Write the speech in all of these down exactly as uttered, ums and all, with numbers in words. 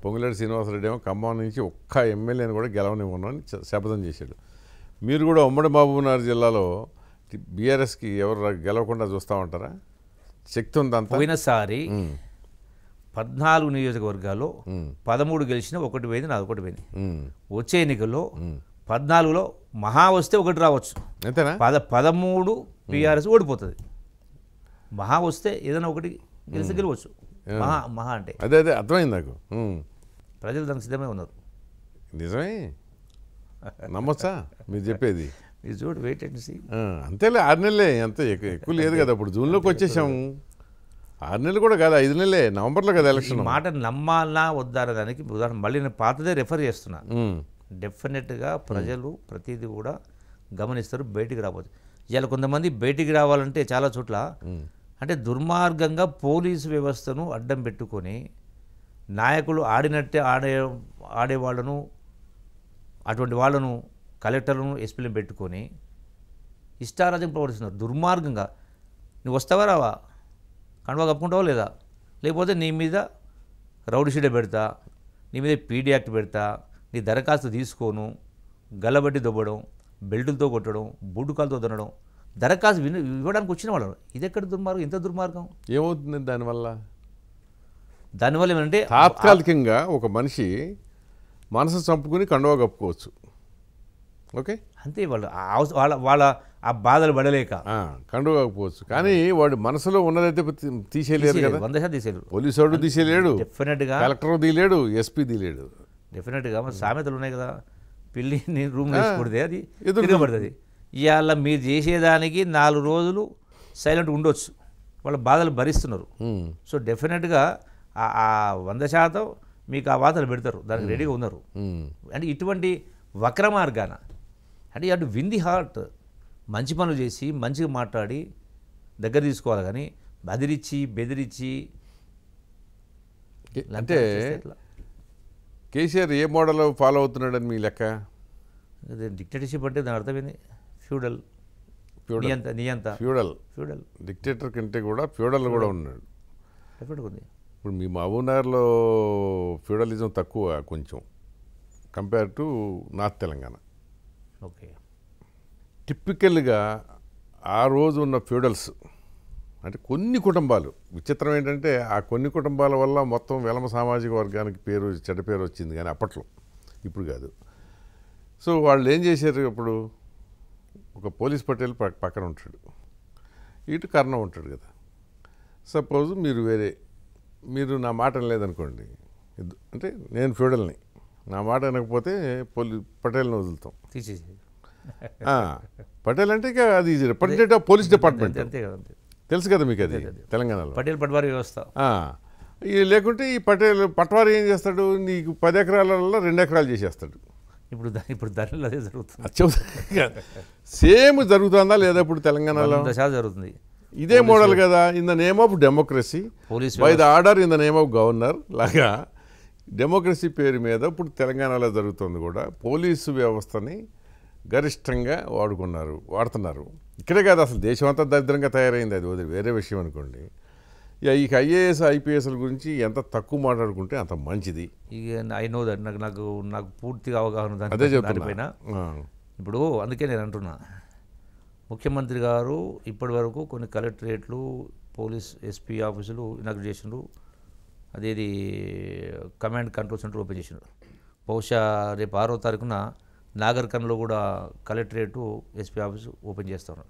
పొంగులేటి శ్రీనివాసరెడ్డి ఏమో ఖమ్మం నుంచి ఒక్క ఎమ్మెల్యేని కూడా గెలవనివ్వను అని శపథం చేశాడు. మీరు కూడా ఉమ్మడి మహబూబ్నగర్ జిల్లాలో బీఆర్ఎస్కి ఎవరు గెలవకుండా చూస్తూ ఉంటారా? శక్తి ఉంది అంత. పోయినసారి పద్నాలుగు నియోజకవర్గాల్లో పదమూడు గెలిచిన ఒకటి పోయింది, నాది ఒకటి పోయింది. వచ్చే ఎన్నికల్లో పద్నాలుగులో మహా వస్తే ఒకటి రావచ్చు, అంతేనా? పద పదమూడు బీఆర్ఎస్ ఓడిపోతుంది. మహా వస్తే ఏదైనా ఒకటి గెలిచి గెలవచ్చు. మహా మహా అంటే అదే అదే అర్థమైంది నాకు. ప్రజలు దానికి సిద్ధమే ఉన్నారు. నిజమే, నమ్మొచ్చా మీరు చెప్పేది? మీరు చూడు, వెయిట్ అండ్ సీ. అంతేలే, ఆరు నెలలే, అంతే ఎక్కువ లేదు కదా. ఇప్పుడు జూన్లోకి వచ్చేసాము. ఆరు నెలలు కూడా కాదు, ఐదు నెలలే, నవంబర్లో కదా ఎలక్షన్. మాట నమ్మాలా వద్దా దానికి ఉదాహరణ మళ్ళీ నేను పాతదే రెఫర్ చేస్తున్నా. డెఫినెట్గా ప్రజలు ప్రతిదీ కూడా గమనిస్తారు, బయటికి రావచ్చు. ఇవాళ కొంతమంది బయటికి రావాలంటే చాలా చోట్ల అంటే దుర్మార్గంగా పోలీసు వ్యవస్థను అడ్డం పెట్టుకొని నాయకులు ఆడినట్టే ఆడే ఆడేవాళ్ళను అటువంటి వాళ్ళను కలెక్టర్లను ఎస్పీలను పెట్టుకొని ఇష్టారాజ్యం ప్రవర్తిస్తున్నారు దుర్మార్గంగా. నువ్వు వస్తావా రావా, కండువా కప్పుకుంటావా లేదా, లేకపోతే నీ మీద రౌడీ షీట్ పెడతా, నీ మీద పీడీ యాక్ట్ పెడతా, నీ దరఖాస్తు తీసుకోను, గల్లబట్టి దొబ్బడం, బెల్టులతో కొట్టడం, బూటుకాలతో తినడం, దరఖాస్తు విని ఇవ్వడానికి వచ్చిన వాళ్ళు. ఇది ఎక్కడ దుర్మార్గం, ఇంత దుర్మార్గం ఏమవుతుంది దానివల్ల? దానివల్ల ఏమంటే తాత్కాలికంగా ఒక మనిషి మనసు చంపుకుని కండువా కప్పుకోవచ్చు, ఓకే, అంతే. వాళ్ళు వాళ్ళ వాళ్ళ ఆ బాధలు పడలేక కండువా కప్పుకోవచ్చు. కానీ వాడు మనసులో ఉన్నదైతే తీసేయలేరు కదా. వంద శాతం తీసేయలేరు. పోలీసు వాడు తీసేయలేడు, డెఫినెట్గా కలెక్టర్ తీయలేడు, ఎస్పీ తీయలేడు. డెఫినెట్గా సామెతలు ఉన్నాయి కదా, పిల్లిని రూమ్ వేసుకుంటే అది తిరగబడుతుంది. ఇవాళ మీరు చేసేదానికి నాలుగు రోజులు సైలెంట్ ఉండొచ్చు, వాళ్ళ బాధలు భరిస్తున్నారు. సో డెఫినెట్గా ఆ వంద శాతం మీకు ఆ వార్తలు పెడతారు, దానికి రెడీగా ఉన్నారు. అంటే ఇటువంటి వక్ర మార్గాన అంటే అటు విన్ ది హార్ట్, మంచి పనులు చేసి మంచిగా మాట్లాడి దగ్గర తీసుకోవాలి. కానీ బెదిరించి బెదిరించి అంటే కేసీఆర్ ఏ మోడల్ ఫాలో అవుతున్నాడని మీ లెక్క? డిక్టేటర్షిప్ అంటే దాని అర్థమైంది ఫ్యూడల్, నియంత నియంత ఫ్యూడల్ ఫ్యూడల్ డిక్టేటర్ కంటే కూడా ఫ్యూడల్ కూడా ఉన్నాడు. డెఫినెట్గా ఉంది. ఇప్పుడు మీ మహబూబ్నగర్లో ఫ్యూడలిజం తక్కువ కొంచెం compare to north Telangana. Okay, టిపికల్గా ఆ రోజు ఉన్న ఫ్యూడల్స్ అంటే కొన్ని కుటుంబాలు, విచిత్రం ఏంటంటే ఆ కొన్ని కుటుంబాల వల్ల మొత్తం వెలమ సామాజిక వర్గానికి పేరు చెడ్డ పేరు వచ్చింది, కానీ అప్పట్లో, ఇప్పుడు కాదు. సో వాళ్ళు ఏం చేశారు, అప్పుడు ఒక పోలీస్ పటేల్ పక్కన ఉంటాడు, ఇటు కర్ణం ఉంటాడు కదా. సపోజ్ మీరు వేరే మీరు నా మాట లేదనుకోండి, అంటే నేను ఫ్యూడల్ని, నా మాట వినకపోతే పోలీ పటేల్ని వదులుతాం, తీసేసి. పటేల్ అంటే ఇక అది రిప్రజెంటేటివ్ ఆఫ్ పోలీస్ డిపార్ట్మెంట్, అంతే కదా, తెలుసు కదా మీకు అది తెలంగాణలో పటేల్ పట్వారీ వ్యవస్థ. లేకుంటే ఈ పటేల్ పట్వారీ ఏం చేస్తాడు, నీకు పది ఎకరాలలో రెండు ఎకరాలు చేసేస్తాడు. ఇప్పుడు ఇప్పుడు దానిలో అదే జరుగుతుంది. సేమ్ జరుగుతుందా లేదా ఇప్పుడు తెలంగాణలో? జరుగుతుంది. ఇదే మోడల్ కదా, in the name of democracy, by the order in the name of governor లాగా డెమోక్రసీ పేరు మీద ఇప్పుడు తెలంగాణలో జరుగుతుంది కూడా. పోలీసు వ్యవస్థని గరిష్టంగా వాడుకున్నారు, వాడుతున్నారు. ఇక్కడే కాదు, అసలు దేశం అంతా దరిద్రంగా తయారైంది, అది వదిలి వేరే విషయం అనుకోండి. ఇక ఈ ఐఏఎస్ ఐపీఎస్ల గురించి ఎంత తక్కువ మాట్లాడుకుంటే అంత మంచిది. ఇక ఐ నో దట్, నాకు నాకు నాకు పూర్తిగా అవగాహన అదే దానిపైన. ఇప్పుడు అందుకే నేను అంటున్నా, ముఖ్యమంత్రి గారు ఇప్పటి వరకు కొన్ని కలెక్టరేట్లు, పోలీస్ ఎస్పీ ఆఫీసులు ఇనాగ్రేట్ చేసిండ్రు, అదేది కమాండ్ కంట్రోల్ సెంటర్ ఓపెన్ చేసిండ్రు. బహుశా రేపు ఆరో తారీఖున నాగర్కర్నూల్లో కూడా కలెక్టరేటు ఎస్పీ ఆఫీసు ఓపెన్ చేస్తూ ఉన్నారు.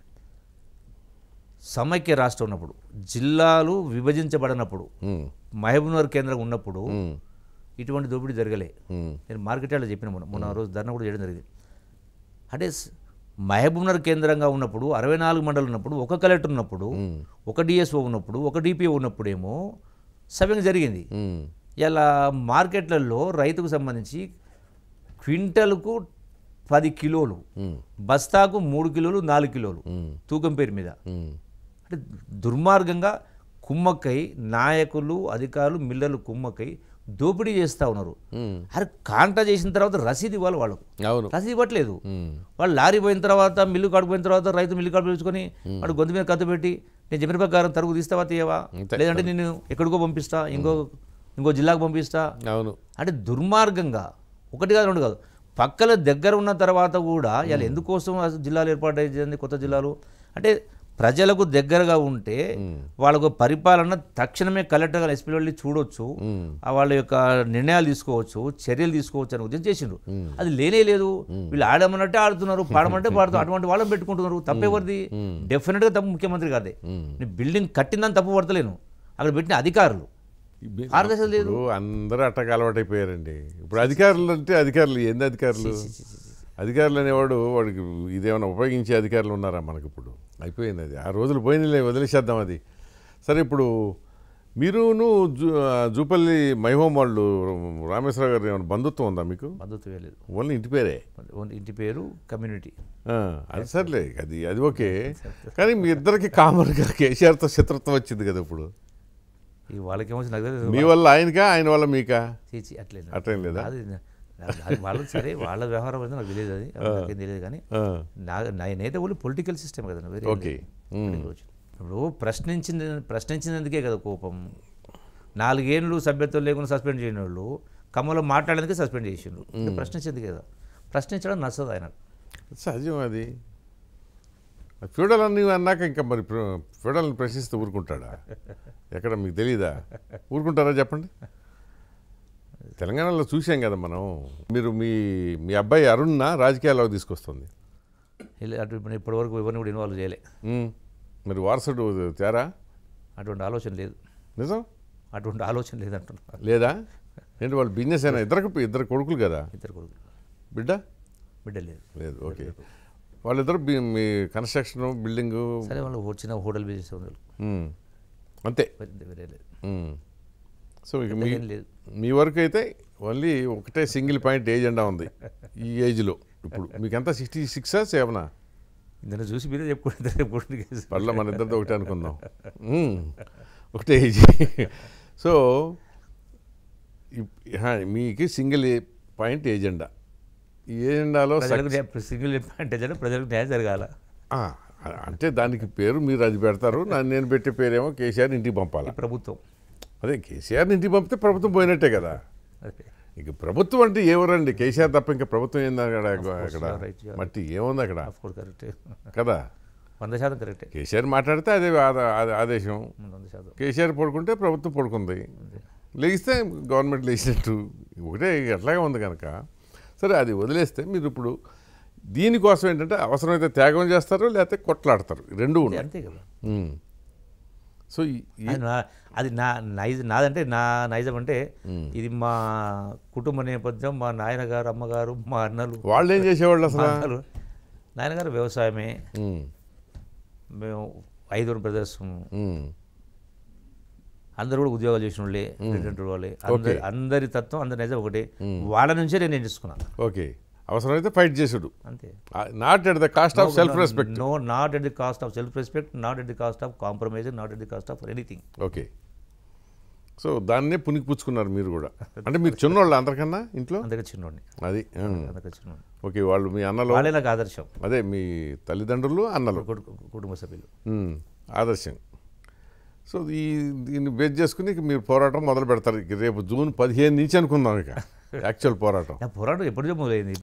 సమైక్య రాష్ట్రం ఉన్నప్పుడు, జిల్లాలు విభజించబడినప్పుడు, మహబూబ్నగర్ కేంద్రం ఉన్నప్పుడు ఇటువంటి దోపిడీ జరగలే. నేను మార్కెట్ యార్డ్లో చెప్పిన మొన్న మొన్న రోజు ధర్నా కూడా చేయడం జరిగింది. అంటే మహబూబ్నగర్ కేంద్రంగా ఉన్నప్పుడు అరవై నాలుగు మండలం ఉన్నప్పుడు, ఒక కలెక్టర్ ఉన్నప్పుడు, ఒక డిఎస్ఓ ఉన్నప్పుడు, ఒక డిపిఓ ఉన్నప్పుడేమో సవ్యంగా జరిగింది. ఇలా మార్కెట్లలో రైతుకు సంబంధించి క్వింటల్కు పది కిలోలు, బస్తాకు మూడు కిలోలు నాలుగు కిలోలు తూకం పేరు మీద అంటే దుర్మార్గంగా కుమ్మక్కై నాయకులు, అధికారులు, మిల్లర్లు కుమ్మక్కై దోపిడీ చేస్తూ ఉన్నారు. అరే కాంటా చేసిన తర్వాత రసీదు ఇవ్వాలి వాళ్ళకు, రసీదు ఇవ్వట్లేదు. వాళ్ళు లారీ పోయిన తర్వాత, మిల్లు కాడిపోయిన తర్వాత రైతు మిల్లు కాడు పిలుచుకొని వాడు గొంతు మీద కత్తి పెట్టి నేను చెప్పిన ప్రకారం తరుగు తీస్తావా తీయవా, లేదంటే నేను ఎక్కడికో పంపిస్తా, ఇంకో ఇంకో జిల్లాకు పంపిస్తా. అవును. అంటే దుర్మార్గంగా ఒకటి కాదు రెండు కాదు పక్కల దగ్గర ఉన్న తర్వాత కూడా ఇలా ఎందుకోసం జిల్లాలు ఏర్పాటు అయ్యింది కొత్త జిల్లాలు అంటే ప్రజలకు దగ్గరగా ఉంటే వాళ్ళకు పరిపాలన తక్షణమే కలెక్టర్ గారు ఎస్పీ వెళ్ళి చూడొచ్చు, వాళ్ళ యొక్క నిర్ణయాలు తీసుకోవచ్చు, చర్యలు తీసుకోవచ్చు అని ఉద్దేశం చేసిండ్రు. అది లేనే లేదు. వీళ్ళు ఆడమన్నట్టే ఆడుతున్నారు, పాడమంటే పాడుతున్నారు. అటువంటి వాళ్ళని పెట్టుకుంటున్నారు. తప్పేవరిది? డెఫినెట్గా తప్పు ముఖ్యమంత్రి గారిదే. నేను బిల్డింగ్ కట్టిందని తప్పు పడతలేను, అక్కడ పెట్టిన అధికారులు పారదర్శకత లేదు. అందరూ అట్టగా అలవాటైపోయారండి. ఇప్పుడు అధికారులు అంటే అధికారులు ఏంది అధికారులు? అధికారులు అనేవాడు వాడికి ఇదేమైనా ఉపయోగించే అధికారులు ఉన్నారా మనకి? ఇప్పుడు అయిపోయింది అది. ఆ రోజులు పోయినలే, వదిలేసేద్దాం అది. సరే, ఇప్పుడు మీరును జూ జూపల్లి మైహోం వాళ్ళు రామేశ్వర గారు ఏమైనా బంధుత్వం ఉందా మీకు? బంధుత్వం లేదు, ఓన్లీ ఇంటి పేరే. ఓన్లీ ఇంటి పేరు, కమ్యూనిటీ. అది సర్లే, అది అది ఓకే. కానీ మీ ఇద్దరికి కామన్గా కేసీఆర్తో శత్రుత్వం వచ్చింది కదా ఇప్పుడు. ఈ వాళ్ళకేమో మీ వల్ల ఆయనకా, ఆయన వల్ల మీకా? అట్లేదు, అట్లేం లేదా? వాళ్ళు సరే వాళ్ళ వ్యవహారం అయితే నాకు తెలియదు, అది నాకేం తెలియదు. కానీ నా నేనైతే ఓన్లీ పొలిటికల్ సిస్టమ్ కదా. వేరే ఓకే. ఇప్పుడు ప్రశ్నించింది ప్రశ్నించినందుకే కదా కోపం. నాలుగేళ్ళు సభ్యత్వం లేకుండా సస్పెండ్ చేయని వాళ్ళు కమ్మలో మాట్లాడేందుకే సస్పెండ్ చేసిండ్రు. ప్రశ్నించేందుకే కదా. ప్రశ్నించడం నచ్చదు ఆయన. సహజం అది. ఫ్యూడల్ అని అన్నాక ఇంకా మరి ఫ్యూడల్ని ప్రశ్నిస్తూ ఊరుకుంటాడా? ఎక్కడ మీకు తెలీదా? ఊరుకుంటారా చెప్పండి? తెలంగాణలో చూసాం కదా మనం. మీరు మీ మీ అబ్బాయి అరుణ్న రాజకీయాల్లో తీసుకొస్తుంది. అటు ఇప్పటివరకు ఎవరిని కూడా ఇన్వాల్వ్ చేయలే. మరి వారసుడు తేరా? అటువంటి ఆలోచన లేదు. నిజం? అటువంటి ఆలోచన లేదంటున్నా. లేదా? ఏంటి వాళ్ళు బిజినెస్ అయినా? ఇద్దరికి ఇద్దరు కొడుకులు కదా? ఇద్దరు కొడుకులు. బిడ్డ? బిడ్డ లేదు. లేదు. ఓకే. వాళ్ళిద్దరు మీ కన్స్ట్రక్షన్ బిల్డింగ్ సరే, వాళ్ళు వచ్చిన హోటల్ బిజినెస్ ఉంది అంతే. వేరే లేదు. సో ఇక మీ మీ వరకు అయితే ఓన్లీ ఒకటే సింగిల్ పాయింట్ ఏజెండా ఉంది ఈ ఏజ్లో. ఇప్పుడు మీకు ఎంత సిక్స్టీ సిక్సా సెవెనా? ఇందులో చూసి మీరే చెప్పుకుంటే పర్లే, మన ఇద్దరితో ఒకటే అనుకుందాం. ఒకటే ఏజ్. సో మీకు సింగిల్ పాయింట్ ఏజెండా. ఈ ఏజెండాలో సింగిల్ పాయింట్ ఏజెండా ప్రజలకు న్యాయం జరగాల. అంటే దానికి పేరు మీరు అది పెడతారు, నేను పెట్టే పేరేమో కేసీఆర్ ఇంటికి పంపాలి ప్రభుత్వం. అదే కేసీఆర్ని ఇంటికి పంపితే ప్రభుత్వం పోయినట్టే కదా. ఇక ప్రభుత్వం అంటే ఎవరండి? కేసీఆర్ తప్ప ఇంకా ప్రభుత్వం ఏంది అక్కడ? అక్కడ మట్టి ఏముంది అక్కడ? కదా, వంద శాతం కరెక్టే. కేసీఆర్ మాట్లాడితే అదే ఆదేశం. కేసీఆర్ పడుకుంటే ప్రభుత్వం పడుకుంది, లేగిస్తే గవర్నమెంట్ లేచినట్టు ఒకటే ఎట్లాగే ఉంది కనుక. సరే, అది వదిలేస్తే మీరు ఇప్పుడు దీనికోసం ఏంటంటే అవసరమైతే త్యాగం చేస్తారు, లేకపోతే కొట్లాడతారు, రెండు ఉన్నాయి. అంతే కదా. సో అది నా నైజ్ నాదంటే నా నైజం అంటే ఇది మా కుటుంబ నేపథ్యం. మా నాయనగారు, అమ్మగారు, మా అన్నలు వాళ్ళు ఏం చేసేవాళ్ళు అసలు? నాయనగారు వ్యవసాయమే, మేము ఐదుగురు బ్రదర్స్, అందరు కూడా ఉద్యోగాలు చేసిన వాళ్ళే, ప్రెసిడెంట్ వాళ్ళే. అందరి అందరి తత్వం, అందరి నైజం ఒకటే. వాళ్ళ నుంచే నేను నేర్చుకున్నాను. ఓకే. అవసరమైతే ఫైట్ చేసుడు అంతే. Not at the cost of self respect. No, not at the cost of self respect, not at the cost of compromise, not at the cost of anything. Okay. So దాన్నే పునికి పుచ్చుకున్నారు మీరు కూడా. అంటే మీరు చిన్నోళ్ళు అందరికన్నా ఇంట్లో? అందరికీ చిన్నోడిని. అది అందరికీ చిన్నోడి. ఓకే. వాళ్ళు మీ అన్నలు? వాళ్ళే నాకు ఆదర్శం. అదే మీ తల్లిదండ్రులు, అన్నలు, కుటుంబ సభ్యులు ఆదర్శం. సో ఈ దీన్ని బేస్ చేసుకుని మీరు పోరాటం మొదలు పెడతారు రేపు జూన్ పదిహేను నుంచి అనుకుందాం. ఇక యాక్చువల్ పోరాటం పోరాటం ఎప్పుడు మొదలైంది?